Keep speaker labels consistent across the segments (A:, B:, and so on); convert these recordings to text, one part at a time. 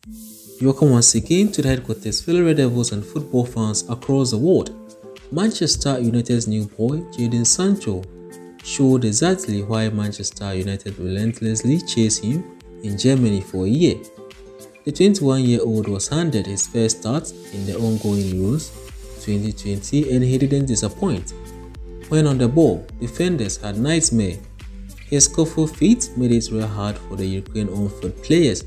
A: Welcome once again to the headquarters, fellow Red Devils and football fans across the world. Manchester United's new boy, Jadon Sancho, showed exactly why Manchester United relentlessly chased him in Germany for a year. The 21-year-old was handed his first start in the ongoing Euros 2020 and he didn't disappoint. When on the ball, defenders had nightmare. His skillful feet made it real hard for the Ukraine on-field players.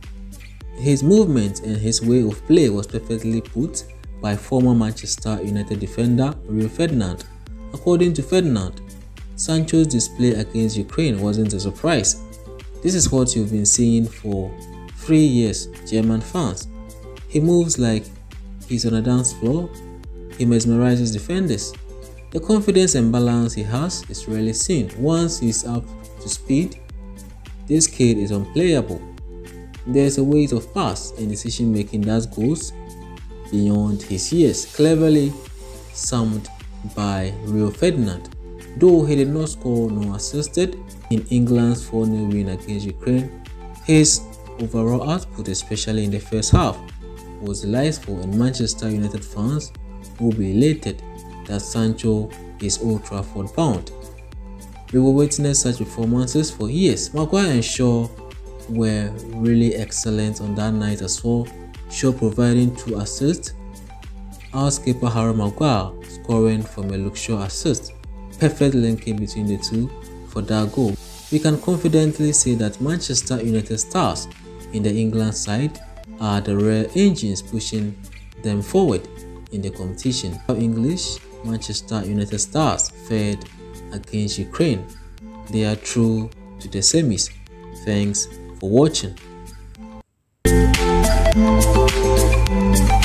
A: His movement and his way of play was perfectly put by former Manchester United defender Rio Ferdinand. According to Ferdinand, Sancho's display against Ukraine wasn't a surprise. This is what you've been seeing for 3 years, German fans. He moves like he's on a dance floor. He mesmerizes defenders. The confidence and balance he has is rarely seen. Once he's up to speed, this kid is unplayable. There's a weight of pass and decision making that goes beyond his years, cleverly summed by Rio Ferdinand. Though he did not score nor assisted in England's 4-0 win against Ukraine, his overall output, especially in the first half, was delightful, and Manchester United fans will be elated that Sancho is Old Trafford bound. We will witness such performances for years. Maguire and Shaw were really excellent on that night as well, Shaw providing 2 assists, our skipper Harry Maguire scoring from a Luke Shaw assist. Perfect linking between the two for that goal. We can confidently say that Manchester United stars in the England side are the rare engines pushing them forward in the competition. Our English Manchester United stars fared against Ukraine. They are through to the semis. Thanks for watching.